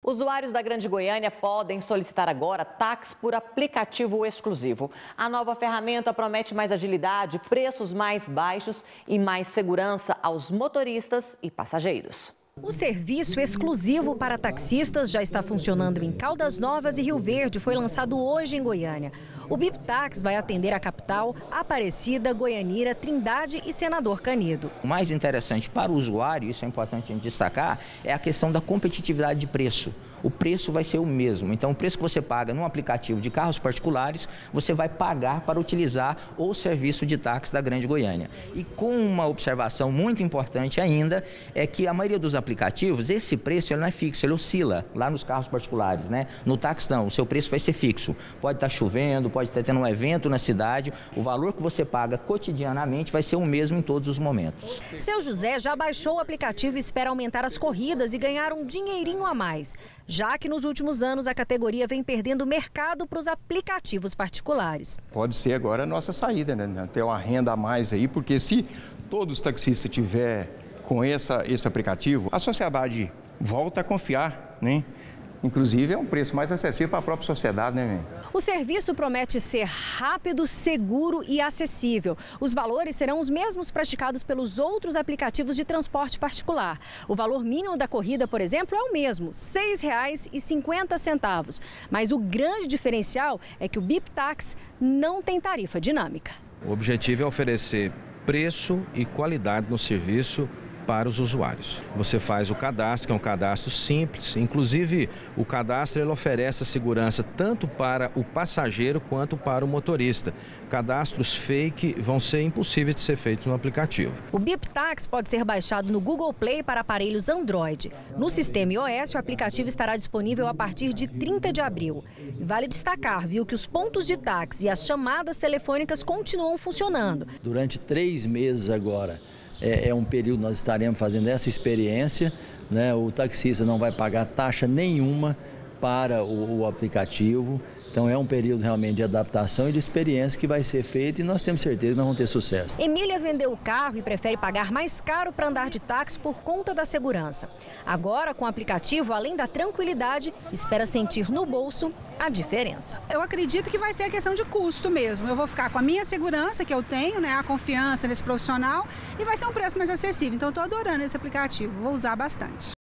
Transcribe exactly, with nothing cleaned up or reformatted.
Usuários da Grande Goiânia podem solicitar agora táxi por aplicativo exclusivo. A nova ferramenta promete mais agilidade, preços mais baixos e mais segurança aos motoristas e passageiros. O serviço exclusivo para taxistas já está funcionando em Caldas Novas e Rio Verde. Foi lançado hoje em Goiânia. O BipTax vai atender a capital, Aparecida, Goianira, Trindade e Senador Canedo. O mais interessante para o usuário, isso é importante a gente destacar, é a questão da competitividade de preço. O preço vai ser o mesmo. Então, o preço que você paga num aplicativo de carros particulares, você vai pagar para utilizar o serviço de táxi da Grande Goiânia. E com uma observação muito importante ainda, é que a maioria dos aplicativos, esse preço ele não é fixo, ele oscila lá nos carros particulares, né? No táxi não, o seu preço vai ser fixo. Pode estar chovendo, pode estar tendo um evento na cidade, o valor que você paga cotidianamente vai ser o mesmo em todos os momentos. Seu José já baixou o aplicativo e espera aumentar as corridas e ganhar um dinheirinho a mais, já que nos últimos anos a categoria vem perdendo mercado para os aplicativos particulares. Pode ser agora a nossa saída, né? Ter uma renda a mais aí, porque se todos os taxistas tiver com essa, esse aplicativo, a sociedade volta a confiar, né? Inclusive é um preço mais acessível para a própria sociedade, né? O serviço promete ser rápido, seguro e acessível. Os valores serão os mesmos praticados pelos outros aplicativos de transporte particular. O valor mínimo da corrida, por exemplo, é o mesmo, seis reais e cinquenta centavos. Mas o grande diferencial é que o BipTax não tem tarifa dinâmica. O objetivo é oferecer preço e qualidade no serviço para os usuários. Você faz o cadastro, que é um cadastro simples, inclusive o cadastro ele oferece a segurança tanto para o passageiro quanto para o motorista. Cadastros fake vão ser impossíveis de ser feitos no aplicativo. O BipTax pode ser baixado no Google Play para aparelhos Android. No sistema iOS, o aplicativo estará disponível a partir de trinta de abril. E vale destacar, viu, que os pontos de táxi e as chamadas telefônicas continuam funcionando. Durante três meses agora, É, é um período que nós estaremos fazendo essa experiência, né? O taxista não vai pagar taxa nenhuma para o, o aplicativo. Então é um período realmente de adaptação e de experiência que vai ser feito e nós temos certeza que nós vamos ter sucesso. Emília vendeu o carro e prefere pagar mais caro para andar de táxi por conta da segurança. Agora, com o aplicativo, além da tranquilidade, espera sentir no bolso a diferença. Eu acredito que vai ser a questão de custo mesmo. Eu vou ficar com a minha segurança que eu tenho, né, a confiança nesse profissional, e vai ser um preço mais acessível. Então, estou adorando esse aplicativo, vou usar bastante.